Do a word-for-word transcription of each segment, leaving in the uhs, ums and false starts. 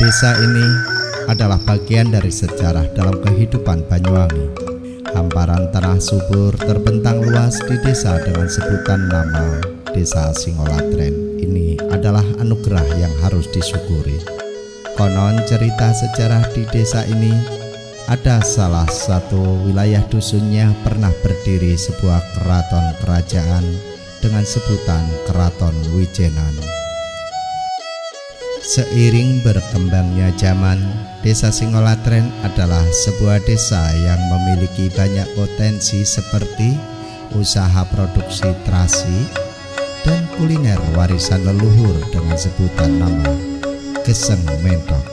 Desa ini adalah bagian dari sejarah dalam kehidupan Banyuwangi. Hamparan tanah subur terbentang luas di desa dengan sebutan nama Desa Singolatren. Ini adalah anugerah yang harus disyukuri. Konon cerita sejarah di desa ini, ada salah satu wilayah dusunnya pernah berdiri sebuah keraton kerajaan dengan sebutan Keraton Wijenan. Seiring berkembangnya zaman, Desa Singolatren adalah sebuah desa yang memiliki banyak potensi seperti usaha produksi terasi dan kuliner warisan leluhur dengan sebutan nama Geseng Mentok.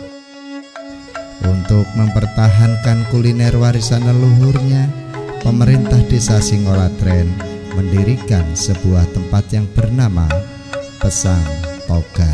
Untuk mempertahankan kuliner warisan leluhurnya, pemerintah Desa Singolatren mendirikan sebuah tempat yang bernama Pesang Pogan.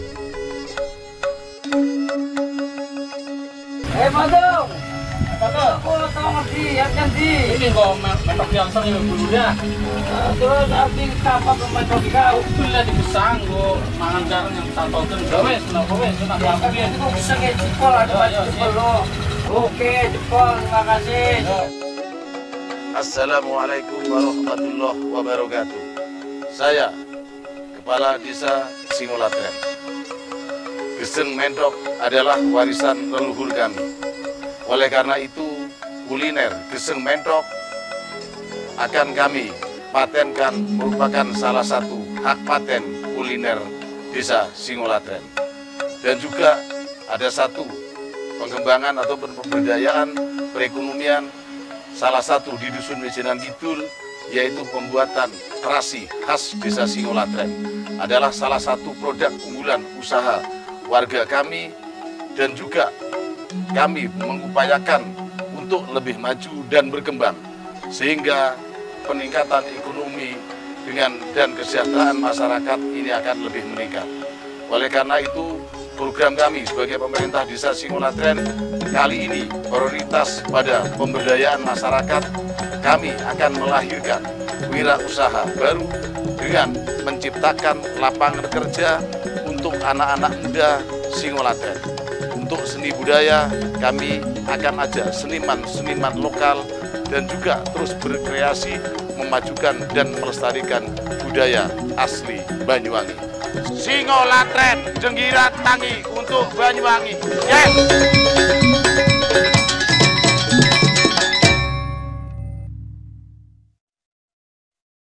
Eh, Madong. Aku tahu ngerti, hati di. Ini kok mentok yang sering dulunya. Terus abdi kapal mentok kau. Udah dipesang kok mangan garang yang satu ton. Wes, kenapa wes? Kenapa apa dia? Itu bisa ke jempol ada jempol lo. Oke, jempol, terima kasih. Assalamualaikum warahmatullahi wabarakatuh. Saya Kepala Desa Singolatren. Geseng Mentok adalah warisan leluhur kami. Oleh karena itu, kuliner Geseng Mentok akan kami patenkan, merupakan salah satu hak paten kuliner Desa Singolatren. Dan juga ada satu pengembangan atau pemberdayaan perekonomian salah satu di Dusun Wijenan Kidul, yaitu pembuatan terasi khas Desa Singolatren. Adalah salah satu produk unggulan usaha warga kami, dan juga kami mengupayakan untuk lebih maju dan berkembang sehingga peningkatan ekonomi dengan dan kesejahteraan masyarakat ini akan lebih meningkat. Oleh karena itu, program kami sebagai pemerintah Desa Singolatren kali ini prioritas pada pemberdayaan masyarakat. Kami akan melahirkan wirausaha baru dengan menciptakan lapangan kerja untuk anak-anak muda Singolatren. Untuk seni budaya, kami akan ajak seniman-seniman lokal dan juga terus berkreasi memajukan dan melestarikan budaya asli Banyuwangi. Singolatren, jenggirat tangi untuk Banyuwangi. Yes!